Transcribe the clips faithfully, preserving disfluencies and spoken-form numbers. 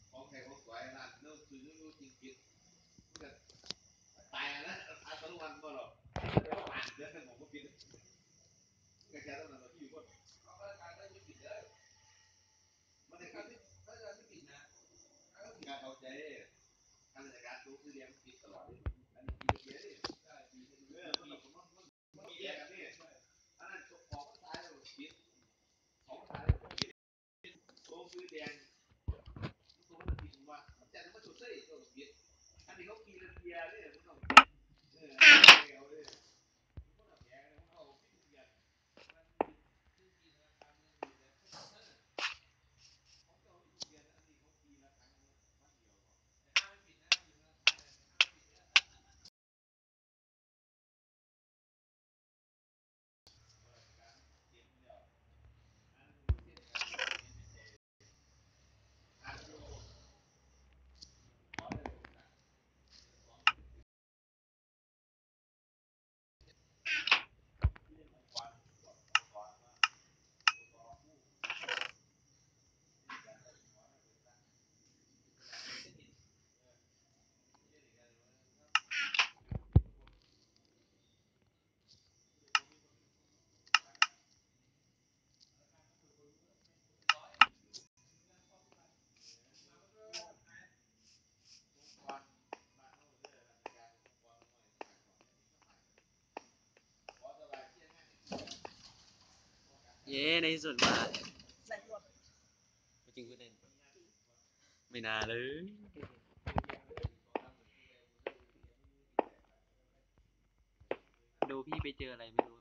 ของแขกของสวยนั่นนู่นคือนู่นจริงจริงมันก็ตายนะอาตลุวันก็หรอกแต่ว่าผ่านเดือนผมก็ปิดกระจายตั้งแต่ที่อยู่ก็เขาก็การได้ไม่ปิดเลยมันในการที่ถ้าจะไม่ปิดนะถ้าก็การเข้าใจการจัดการตัวคือเลี้ยงปิดตลอดเลยอันนี้ปิดเยอะเลยเออมันมันมันมันมีแยกกันนี่อันนั้นของตายแล้วปิดของตายแล้วปิดตัวคือแดงตัวมันปิดว่าแต่ถ้ามันสุดเส้นตัวปิดอันนี้เขากินเบียร์เนี่ยมันต้องเออเอาเลยมันต้องแยกเลยมันเอาปิดเบียร์เย้ในที่สุดมาจริงพูดเล่นไม่น่าเลยดูพี่ไปเจออะไรไม่รู้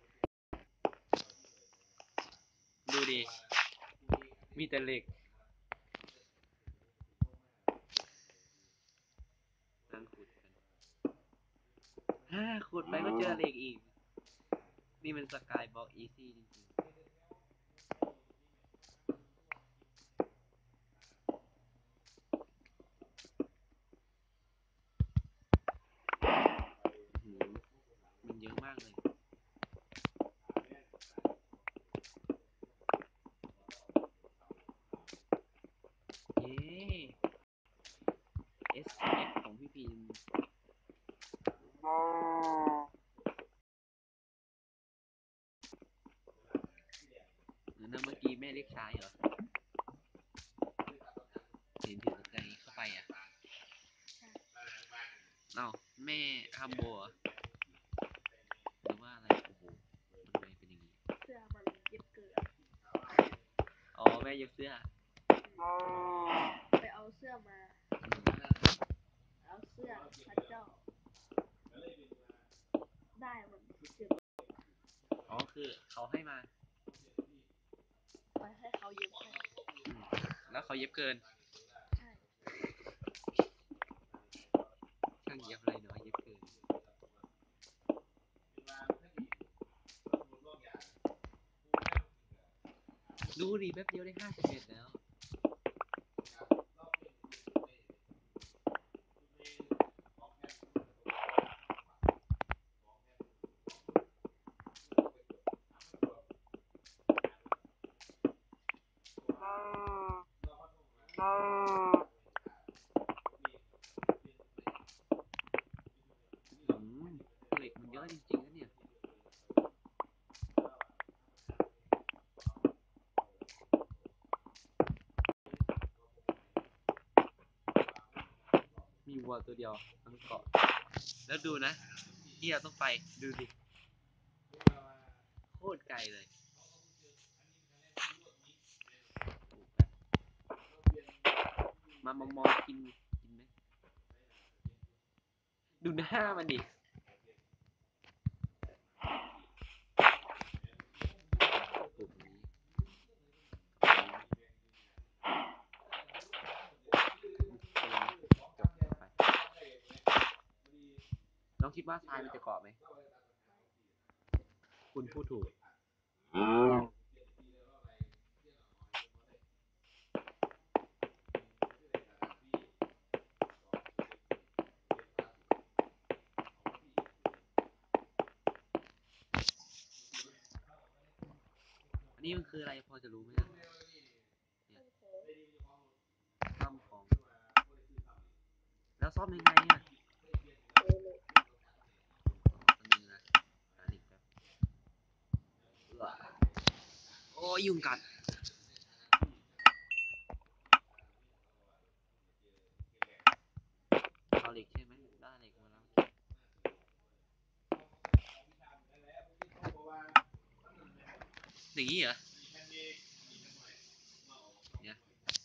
ดูดิมีแต่เหล็กนั่งขุดกันฮ่าขุดไปก็เจอเหล็กอีกนี่มันสกายบล็อกอีซี่จริงๆมันเยอะมากเลยเย้ เอส เอฟ ของพี่พีมหรือนั่นเมื่อกี้แม่เรียกชายเหรอเห็นถือใจเข้าไปอ่ะเอ้าแม่ฮัมโบเหรอหรือว่าอะไรโอ้โหมันทำไมเป็นอย่างนี้เสื้อมันเย็บเกลืออ๋อแม่เย็บเสื้อไปเอาเสื้อมาเอาเสื้อพระเจ้าได้มันเก็บอ๋อคือเขาให้มาไปให้เขาเย็บให้อืมแล้วเขาเย็บเกินใช่ช่างเย็บอะไรเนาะเย็บเกินดูดิแป๊บเดียวได้ห้าสิบเอ็ดแล้วอืมเหล็กมันเยอะจริงๆนะเนี่ยมีวัวตัวเดียวทั้งเกาะแล้วดูนะที่เราต้องไปดูดิโคตรไกลเลยมามามองกินกินไหมดูหน้ามันดิปลูกตรงนี้จบไปน้องคิดว่าทรายมันจะเกาะไหมคุณพูดถูกอันนี้มันคืออะไรพอจะรู้ไหมนะเนี่ยถ้ำของแล้วซ่อมยังไงอ่ะเออเลยอันนึงนะหาเหล็กแป๊บเอื้อโอ้ยยุงกัดเอาเหล็กใช่ไหมได้เหล็กมาแล้วอย่างนี้เหรอเนี่ย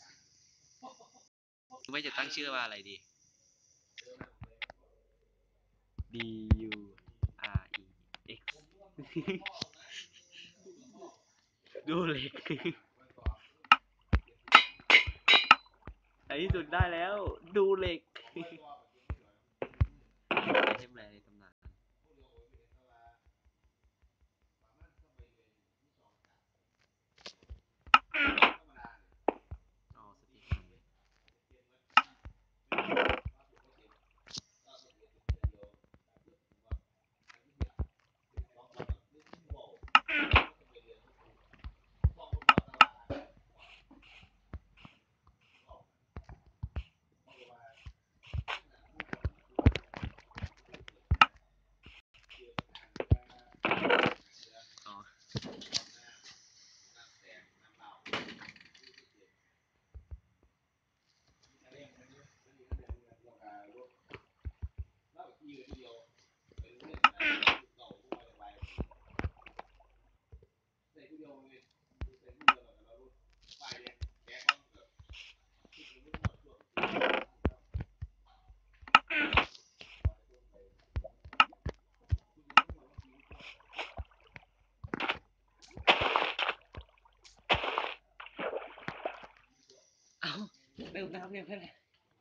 ไม่จะตั้งชื่อว่าอะไรดี D U R E X ดูเหล็กในที่สุดได้แล้ว ดูเหล็กไอเทมแรในตำนานอ๋อสติ๊กมันอ๋อเอ้าเติมน้ำเนี่ยเพื่อน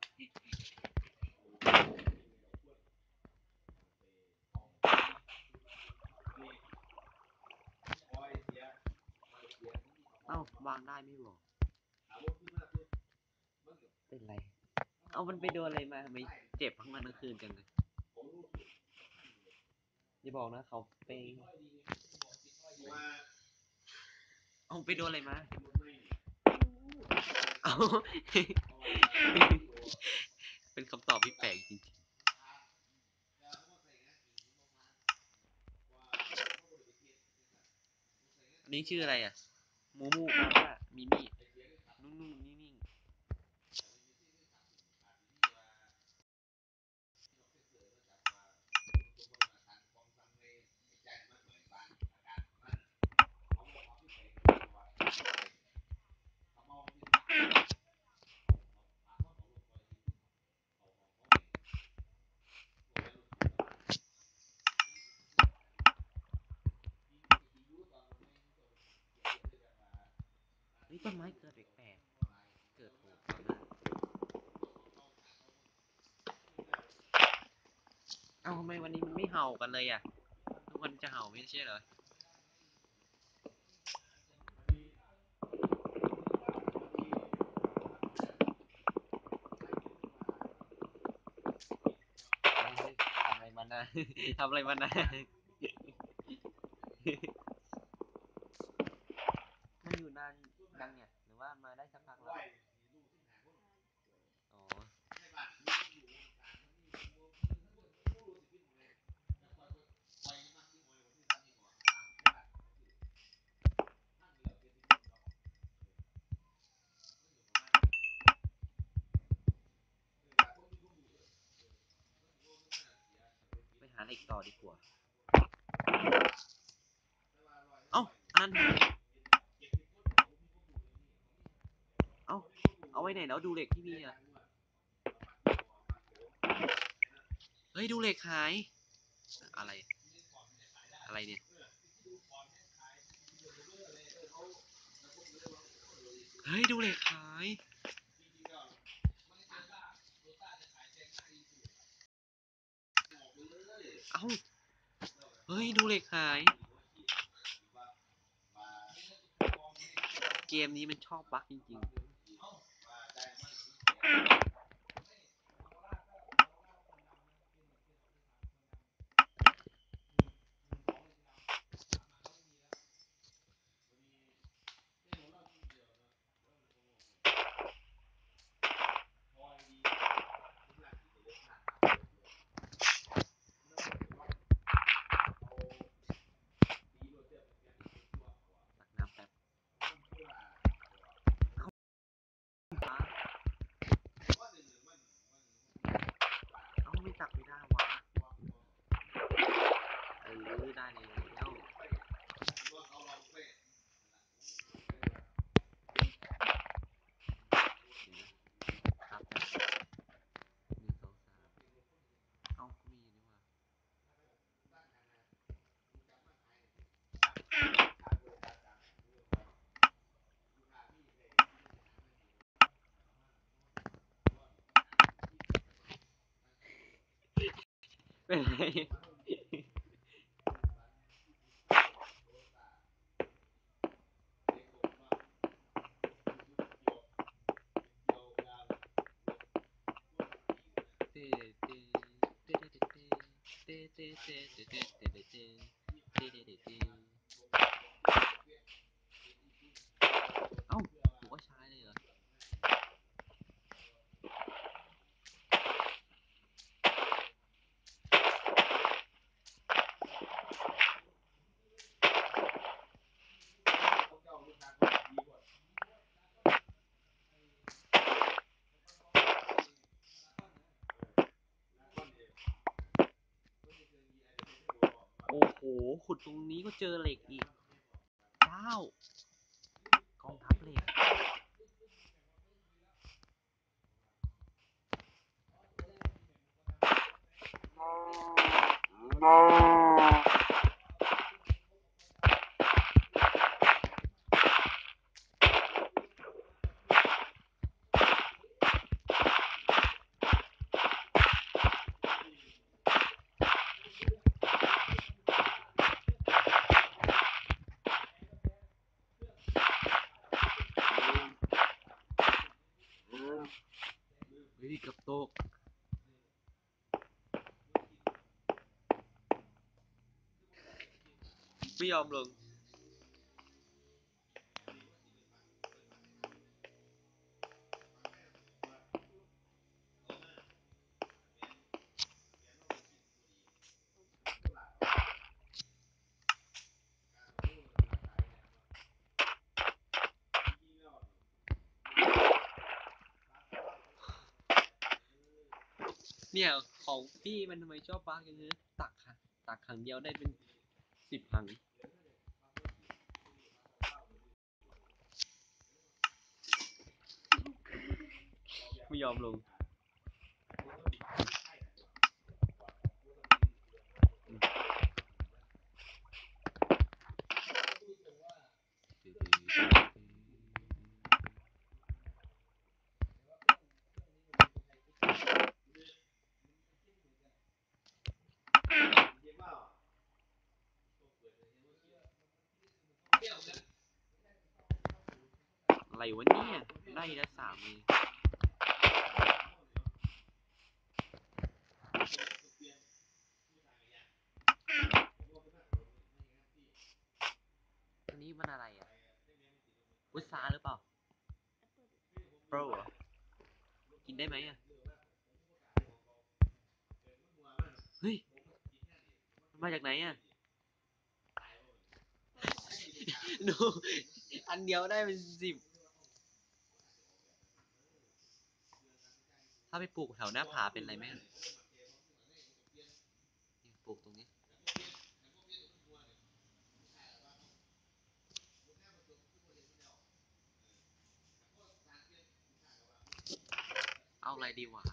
เอ้าวางได้ไม่บอกเป็นไร เอามันไปโดนอะไรมาทำไมเจ็บทั้งวันทั้งคืนจังเลยอย่าบอกนะเขาไปเอาไปโดนอะไรมาเอาเป็นคำตอบที่แปลกจริงๆอันนี้ชื่ออะไรอ่ะมูมูมาว่ามิมี่นุ่มๆนิ่งๆนี่ต้นไม้เกิดแปลกๆเกิดโผล่ต่อหน้าเอ้าทำไมวันนี้มันไม่เห่ากันเลยอ่ะทุกวันจะเห่าไม่ใช่เหรอทำอะไรมันนะทำอะไรมันนะมันอยู่นานยังเนี่ยหรือว่ามาได้สักพักแล้วอ๋อไปหาเหล็กต่อดีกว่าเอ้าอันนั้นหายเอ้าเอาไว้ไหนแล้วดูเหล็กที่มีอ่ะเฮ้ยดูเหล็กหายอะไรอะไรเนี่ยเฮ้ยดูเหล็กหายเอ้าเฮ้ยดูเหล็กหายเกมนี้มันชอบบั๊กจริงๆเป็นไร เอ้ากูก็ใช้เลยเหรอโอ้โหขุดตรงนี้ก็เจอเหล็กอีกเจ้ากองทัพเหล็กเฮ้ยกับตกไม่ยอมลงเนี่ยของพี่มันทำไมชอบบักอย่างเงี้ยตักค่ะตักครั้งเดียวได้เป็นสิบครั้งไม่ยอมลงอะไรวะเนี่ยได้ละสามเลยอันนี้มันอะไรอ่ะพุทราหรือเปล่าโปรเหรอกินได้ไหมอ่ะเฮ้ยมันมาจากไหนอ่ะดูอันเดียวได้เป็นสิบถ้าไปปลูกแถวหน้าผาเป็นไรไหมอะนี่ปลูกตรงนี้เอาอะไรดีวะ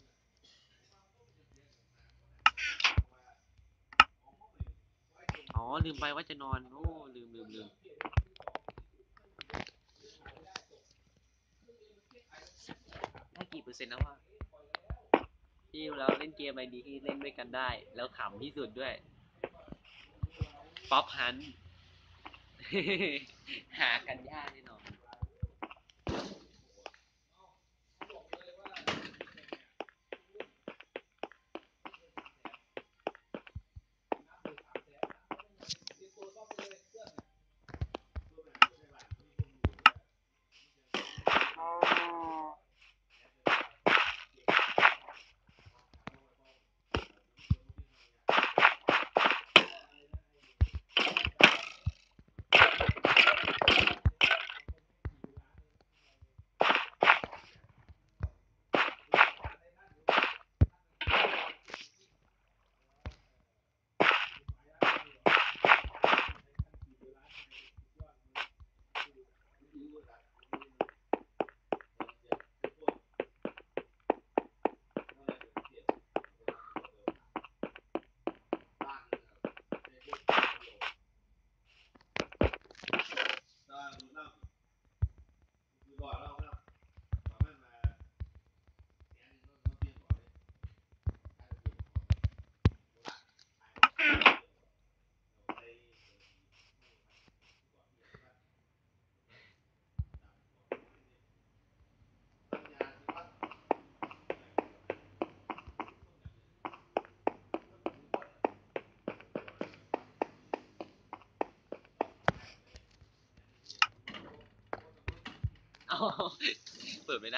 อ๋อลืมไปว่าจะนอนโอ้ลืมลืมลืมได้กี่เปอร์เซ็นต์แล้ววะที่เราเล่นเกมอะไรดีที่เล่นด้วยกันได้แล้วขำที่สุดด้วยป๊อปฮัน หากันยากแน่นอนเปิดไม่ได้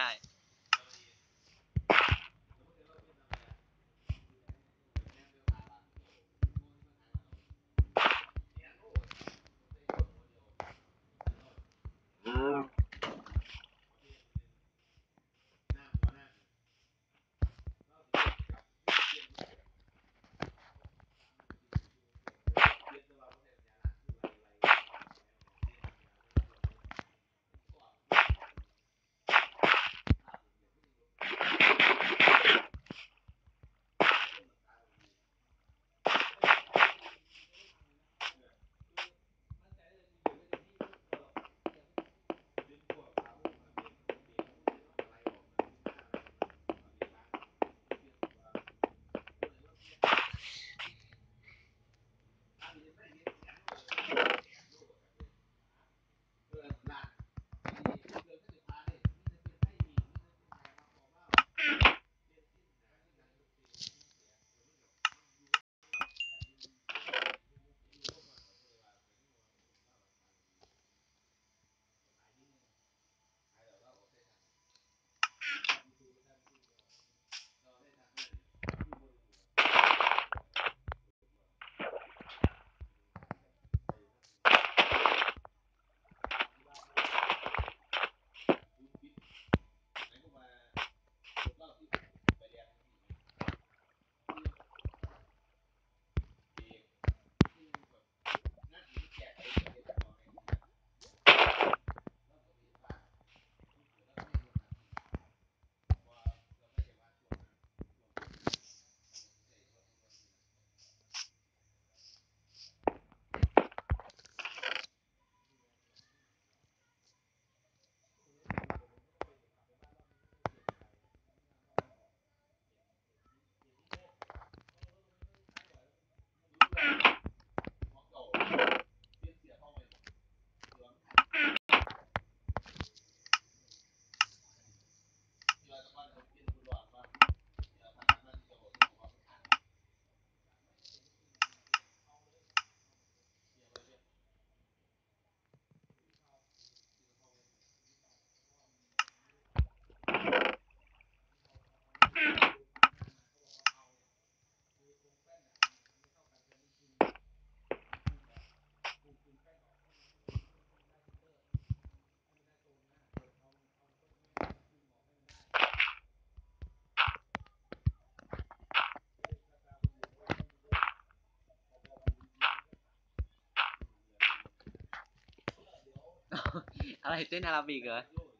อะไรเต้นอาราบิกเหรอ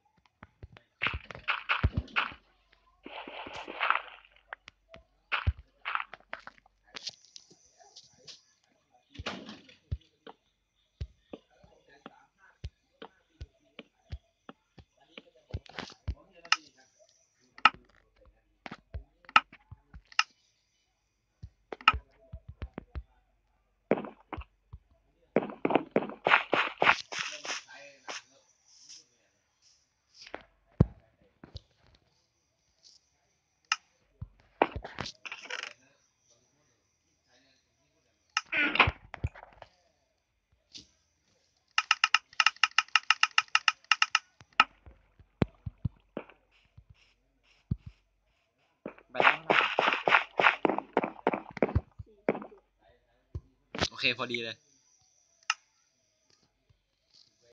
ไปได้เท่าไหร่สี่สิบเจ็ดโอเคพอดีเลย